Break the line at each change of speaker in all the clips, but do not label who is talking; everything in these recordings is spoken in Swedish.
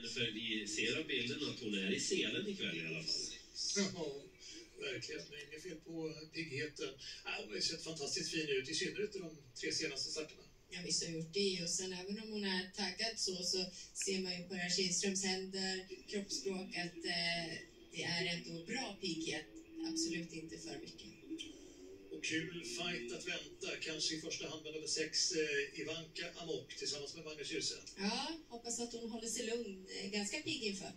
för vi ser av bilden att hon är i selen ikväll i alla fall.
Ja, verkligen. Inget fel på piggheten. Hon har ju sett fantastiskt fin ut, i synnerhet i de 3 senaste starterna.
Ja, visst har gjort det. Och sen även om hon är taggad så ser man ju på Kihlströms händer, kroppsspråk, att det är ändå bra pigghet. Absolut inte för mycket.
Och kul fight att vänta, kanske i första hand med nummer 6, Ivanka Amok tillsammans med Magnus Djuse.
Ja, hoppas att hon håller sig lugn. Ganska pigg inför.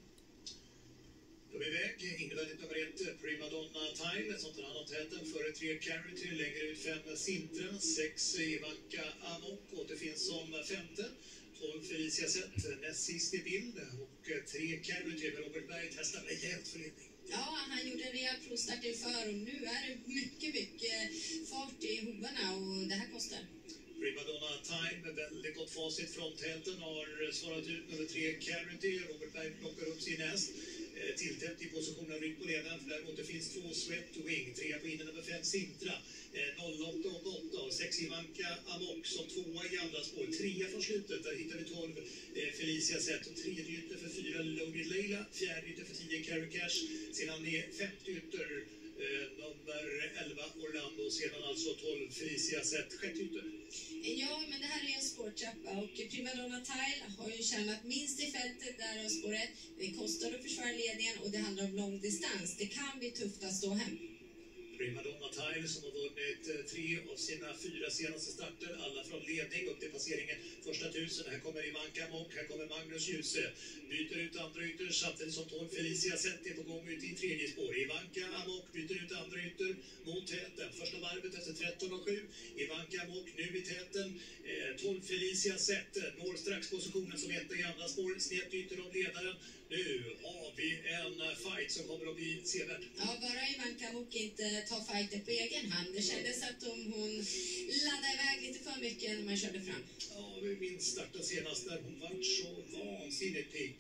Då är vi iväg. Invändigt nummer 1, Primadonna Tile, som tar hand om täten. Före 3 Carity, längre ut 5 Sintra, 6 Ivanka Amok återfinns som femte. 12 Felicia Zett, näst sist i bild. Och 3 Carity med Robert Berg testar rejält för ledning.
Ja, han gjorde en rejäl provstart inför och nu är det mycket fart i hovarna och det här kostar.
Primadonna Time med väldigt gott facit från tälten har svarat ut nummer 3 Carity. Robert Berg plockar upp sin häst. Tilltäppt i positionen ryck på ledaren, för där återfinns 2 Sweat Wing, 3 på inne nummer 5 Sintra, 08 och 8 och 6 Ivanka Amok som 2 i andra spår, 3 från slutet, där hittar vi 12 Felicia Zett och 3 ytter för 4 Loaded Leila, 4 ytter för 10 Carry Cash, sedan är 50 ytter nummer 11 Orlando och sedan alltså 12 Felicia Zett, 6 ytter.
Ja, men det här är en spårtrappa och Primadonna Tile har ju tjänat minst i fältet där av spåret. Det kostar att försvara ledningen och det handlar om lång distans. Det kan bli tufft att stå hem.
Primadonna Tile som har vunnit 3 av sina 4 senaste starter, alla från ledning upp till passeringen första 1000. Här kommer Ivanka Amok, här kommer Magnus Djuse, byter ut andra ytter samtidigt som 12 Felicia Zett är på gång ut i tredje spår. Ivanka Amok byter ut andra ytter mot täten, första varvet efter 13,7. Ivanka Amok nu i täten, 12 Felicia Zett når strax positionen som etta i andra spår, snett ytter om ledaren. Nu har vi en fight som kommer att bli sevärd.
Ja, bara Ivanka Amok inte tar fighter på egen hand. Det kändes att hon laddade iväg lite för mycket när man körde fram.
Ja, vi minns starten senast där hon var så vansinnigt pigg.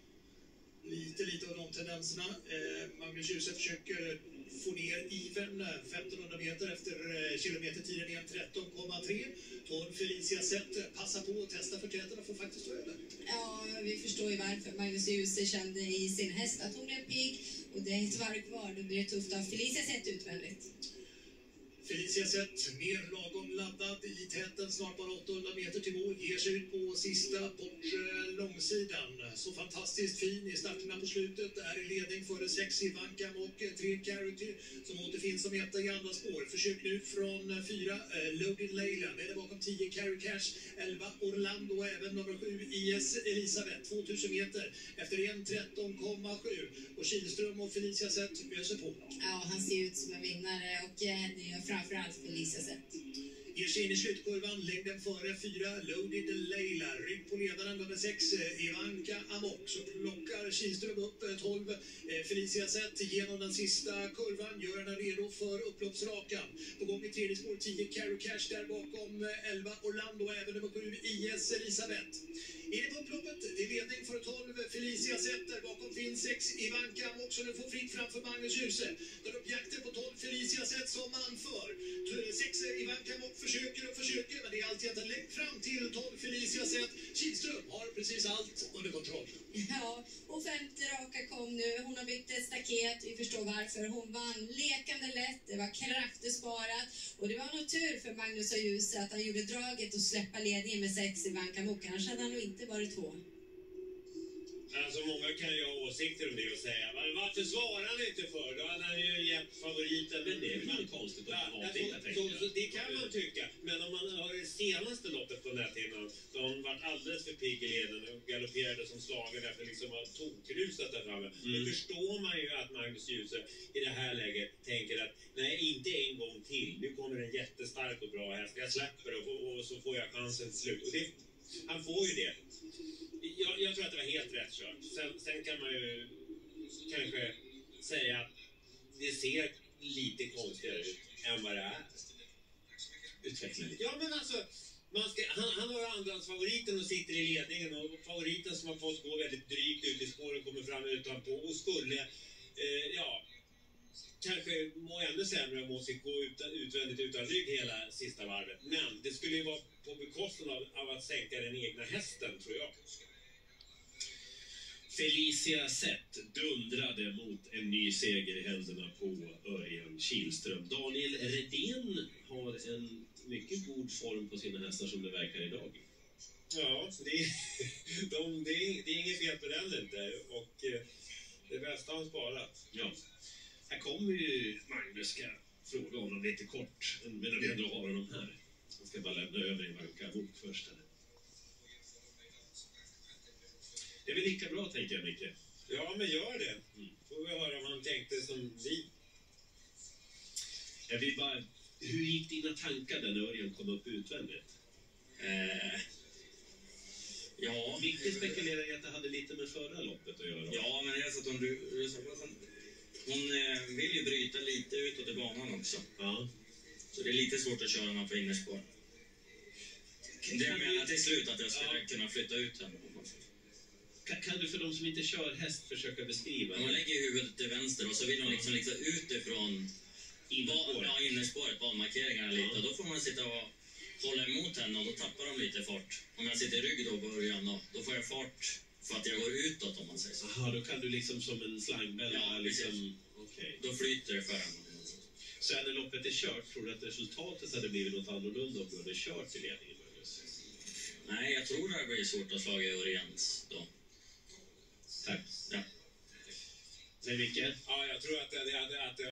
Lite av de tendenserna. Magnus Djuse försöker få ner ivern 1500 meter efter kilometertiden igen 13,3. 12 Felicia Zett passar på att testa för täten och får faktiskt över.
Ja, vi förstår ju varför. Magnus Djuse kände i sin häst att hon blev pigg och det är ett varv kvar. Då blir det tufft av Felicia Zett utvändigt.
Felicia Zett mer lagom laddad i täten, snart bara 800 meter till mål, ger sig ut på sista bort långsidan. Så fantastiskt fin i starterna på slutet, är i ledning före 6 Ivanka och 3 Carity som återfinns som etta i andra spår. Försök nu från 4 Loaded Leila, med det bakom 10 Carry Cash, 11 Orlando och även nummer 7 IS Elisabeth, 2000 meter efter 1.13,7 och Kihlström och Felicia Zett öser på.
Ja, han ser ut som en vinnare och det gör framförallt Felicia Zett.
Ger sig in i slutkurvan, längden före 4 Loaded Leila, rygg på ledaren nummer 6 Ivanka Amok, så plockar Kihlström upp 12 Felicia Zett genom den sista kurvan, gör henne redo för upploppsrakan. På gång i tredje spår 10 Carry Cash, där bakom 11 Orlando och även nummer 7 IS Elisabeth. Inne på upploppet, det är ledning för 12 Felicia Zett, där bakom finns 6 Ivanka Amok som nu får fritt framför Magnus Djuse. Där upp jakten på 12 Felicia Zett som anför. 6 Ivanka Amok försöker, men det är alltid en lägg fram till 12 Felicia Zett. Kihlström har precis allt under kontroll.
Ja, och femte raka kom nu. Hon har byggt ett staket, vi förstår varför. Hon vann lekande lätt, det var krafter sparat. Och det var nog tur för Magnus och Djuse att han gjorde draget och släppa ledningen med 6 Ivanka Amok. Annars hade han nog inte varit 2.
Alltså många kan ju ha åsikter om det och säga varför svarar han inte för? Då hade han ju gett favoriten. Men det är väl konstigt att ha det. Det kan man tycka. Men om man har det senaste loppet på den här tiden, då har hon varit alldeles för pigg i leden och galopperade som slagen därför liksom har tokrusat där framme. Då förstår man ju att Magnus Djuse i det här läget tänker att nej, inte en gång till. Nu kommer en jättestark och bra häst. Jag släpper och så får jag chansen till slut. Och det, han får ju det. Jag tror att det var helt rätt kört. Sen kan man ju kanske säga att det ser lite konstigare ut än vad det är. Utvecklingen. Ja, men alltså, han har andrahandsfavoriten och sitter i ledningen och favoriten som har fått gå väldigt drygt ut i spåren kommer fram utanpå och skulle, kanske må ännu sämre om hon fick gå utvändigt utan rygg hela sista varvet. Men det skulle ju vara på bekostnad av att sänka den egna hästen, tror jag. Felicia Zett dundrade mot en ny seger i händerna på Örjan Kihlström. Daniel Redén har en mycket god form på sina hästar som det verkar idag.
Ja, det är inget fel på den inte. Och det bästa har han sparat.
Ja. Här kommer ju Magnus, ska fråga honom lite kort. Men jag ändå har honom här. Jag ska bara lämna över en Vanka-bok först. Det är väl lika bra, tänker jag, Micke.
Ja, men gör det. Får vi höra om han tänkte som vi.
Jag vill bara... Hur gick dina tankar när Örjan kom upp utvändigt?
Ja.
Micke spekulerar i att det hade lite med förra loppet att göra.
Ja, men det är så att hon vill ju bryta lite utåt i banan också.
Ja.
Så det är lite svårt att köra henne på innerspår. Det menar till slut att jag skulle kunna flytta ut henne.
Kan du för de som inte kör häst försöka beskriva?
Hon lägger huvudet till vänster och så vill hon liksom utifrån innerspåret, banmarkeringarna lite. Och då får man sitta och hålla emot henne och då tappar de lite fart. Om jag sitter i rygg då början då får jag fart för att jag går utåt, om man säger så.
Jaha, då kan du liksom som en slangbälla.
Ja,
liksom, okay.
Då flyter det för henne.
Så när loppet är kört, tror du att resultatet hade blivit något annorlunda om du hade kört till ledningen?
Nej, jag tror det blir svårt att slaga Örjans då.
Tack.
Ja.
Säg Micke?
Ja, jag tror att